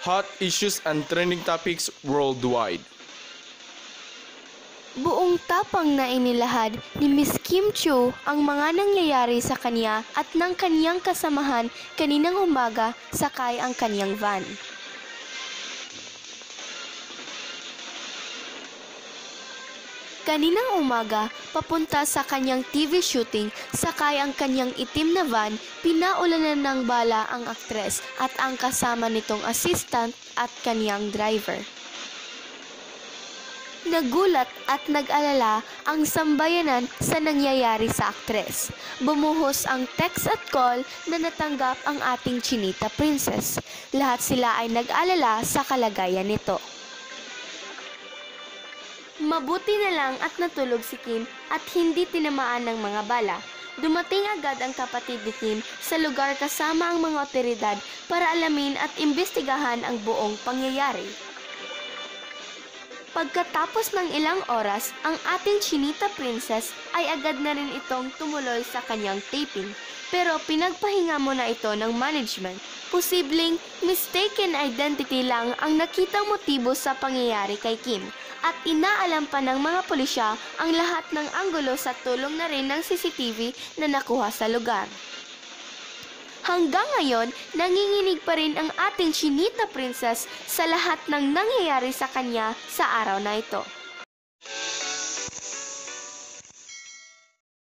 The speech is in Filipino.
hot issues and trending topics worldwide. Buong tapang na inilahad ni Miss Kim Chiu ang mga nangyayari sa kanya at ng kaniyang kasamahan kaninang umaga sakay ang kaniyang van. Kaninang umaga, papunta sa kanyang TV shooting, sakay ang kanyang itim na van, pinaulanan ng bala ang aktres at ang kasama nitong assistant at kanyang driver. Nagulat at nag-alala ang sambayanan sa nangyayari sa aktres. Bumuhos ang text at call na natanggap ang ating Chinita Princess. Lahat sila ay nag-alala sa kalagayan nito. Mabuti na lang at natulog si Kim at hindi tinamaan ng mga bala. Dumating agad ang kapatid ni Kim sa lugar kasama ang mga otoridad para alamin at imbestigahan ang buong pangyayari. Pagkatapos ng ilang oras, ang ating Chinita Princess ay agad na rin itong tumuloy sa kanyang taping. Pero pinagpahinga muna ito ng management. Posibleng mistaken identity lang ang nakitang motibo sa pangyayari kay Kim. At inaalam pa ng mga pulisya ang lahat ng anggulo sa tulong na rin ng CCTV na nakuha sa lugar. Hanggang ngayon, nanginginig pa rin ang ating Chinita Princess sa lahat ng nangyayari sa kanya sa araw na ito.